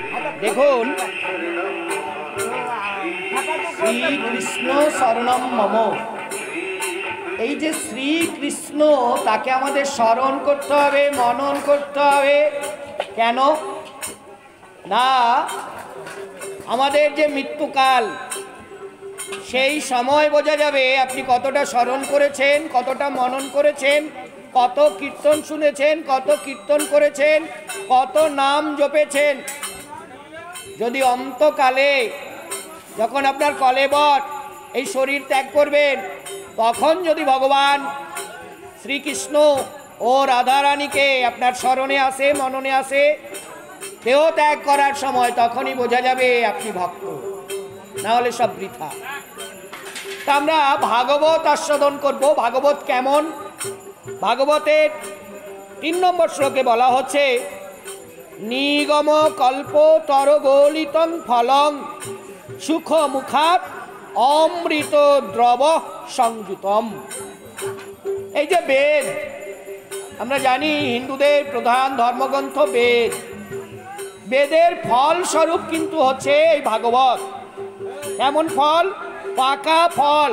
দেখুন, শ্রীকৃষ্ণ শরণম মম, এই যে শ্রীকৃষ্ণ, তাকে আমাদের স্মরণ করতে হবে, মনন করতে হবে। কেন না, আমাদের যে মৃত্যুকাল, সেই সময় বোঝা যাবে আপনি কতটা স্মরণ করেছেন, কতটা মনন করেছেন, কত কীর্তন শুনেছেন, কত কীর্তন করেছেন, কত নাম জপেছেন। যদি অন্তকালে, যখন আপনার কলেবর এই শরীর ত্যাগ করবেন, তখন যদি ভগবান শ্রীকৃষ্ণ ও রাধারানীকে আপনার স্মরণে আসে, মননে আসে, দেহ ত্যাগ করার সময়, তখনই বোঝা যাবে আপনি ভক্ত, না হলে সব বৃথা। তা আমরা ভাগবত আস্বাদন করব। ভাগবত কেমন? ভাগবতের ৩ নম্বর শ্লোকে বলা হচ্ছে, নিগম কল্প তরগলিতং ফলং সুখ মুখাত অমৃত দ্রব সংযুতম। এই যে বেদ, আমরা জানি হিন্দুদের প্রধান ধর্মগ্রন্থ বেদ। বেদের ফল স্বরূপ কিন্তু হচ্ছে এই ভাগবত। এমন ফল, পাকা ফল।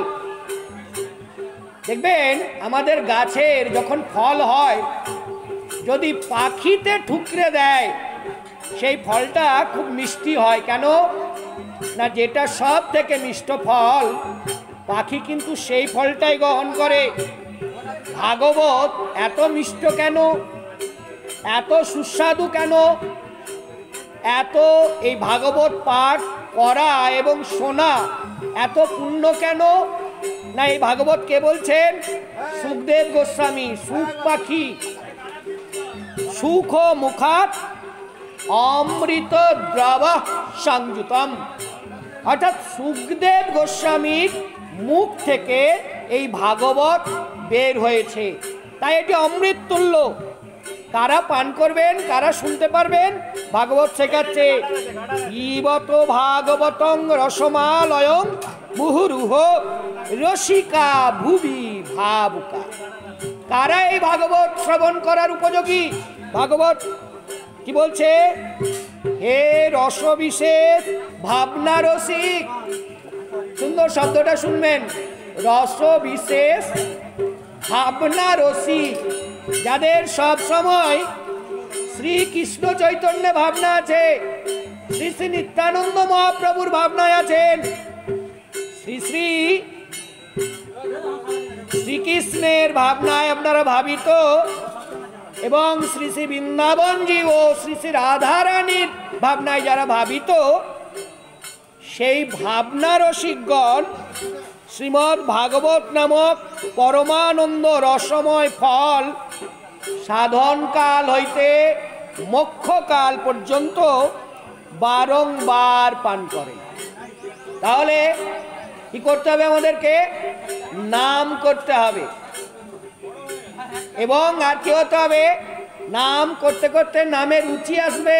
দেখবেন আমাদের গাছের যখন ফল হয়, যদি পাখিতে ঠুকরে দেয়, সেই ফলটা খুব মিষ্টি হয়। কেন না, যেটা সব থেকে মিষ্ট ফল, পাখি কিন্তু সেই ফলটাই গ্রহণ করে। ভাগবত এত মিষ্ট কেন, এত সুস্বাদু কেন, এত এই ভাগবত পাঠ করা এবং শোনা এত পুণ্য কেন না, এই ভাগবত কে বলছেন? সুখদেব গোস্বামী। সুখ পাখি, সুখ মুখাত অমৃত দ্রব সংযুতম, অর্থাৎ সুখদেব গোস্বামীর মুখ থেকে এই ভাগবত বের হয়েছে, তাই এটি অমৃত তুল্য। কারা পান করবেন, কারা শুনতে পারবেন? ভাগবত শেখাচ্ছে, পিবত ভাগবতং রসমালয়ং মুহুরুহ রসিকা ভুবি ভাবুকা। কারা এই ভাগবত শ্রবণ করার উপযোগী? ভাগবত কি বলছে? হে রস বিশেষ ভাবনা রসিক। সুন্দর শব্দটা শুনবেন, রস বিশেষ ভাবনা রসিক। যাদের সব সময় শ্রীকৃষ্ণ চৈতন্য ভাবনা আছে, শ্রী শ্রী নিত্যানন্দ মহাপ্রভুর ভাবনায় আছেন, শ্রী শ্রী শ্রীকৃষ্ণের ভাবনায় আপনারা ভাবিত, এবং শ্রী শ্রী বৃন্দাবনজি ও শ্রী শ্রী রাধারানীর ভাবনায় যারা ভাবিত, সেই ভাবনা রসিকগণ শ্রীমদ্ ভাগবত নামক পরমানন্দ রসময় ফল সাধনকাল হইতে মোক্ষকাল পর্যন্ত বারংবার পান করেন। তাহলে কি করতে হবে? আমাদেরকে নাম করতে হবে, এবং আর কি হতে হবে? নাম করতে করতে নামের রুচি আসবে।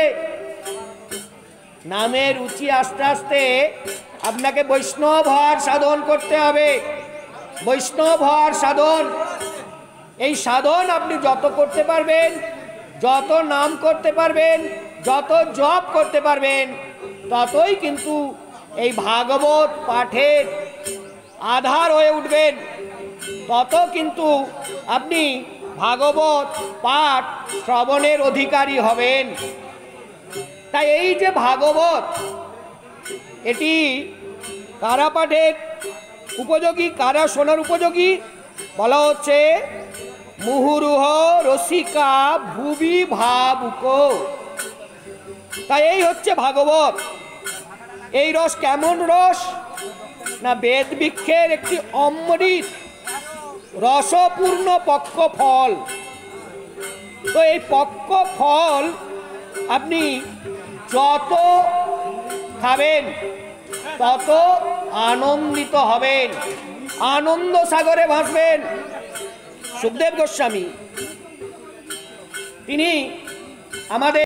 নামের রুচি আস্তে আস্তে আপনাকে বৈষ্ণব হওয়ার সাধন করতে হবে। বৈষ্ণব হওয়ার সাধন, এই সাধন আপনি যত করতে পারবেন, যত নাম করতে পারবেন, যত জপ করতে পারবেন, ততই কিন্তু এই ভাগবত পাঠের আধার হয়ে উঠবেন, তত কিন্তু আপনি ভাগবত পাঠ শ্রবণের অধিকারী হবেন। তাই এই যে ভাগবত, এটি কারা পাঠের উপযোগী, কারা শোনার উপযোগী? বলা হচ্ছে মুহুরুহ রসিকা ভুবি ভাবুক। তাই এই হচ্ছে ভাগবত। এই রস কেমন রস না, বেদ বৃক্ষের একটি অমৃত রসপূর্ণ পক্ক ফল। তো এই পক্ক ফল আপনি যত খাবেন তত আনন্দিত হবেন, আনন্দ সাগরে ভাসবেন। সুখদেব গোস্বামী তিনি আমাদের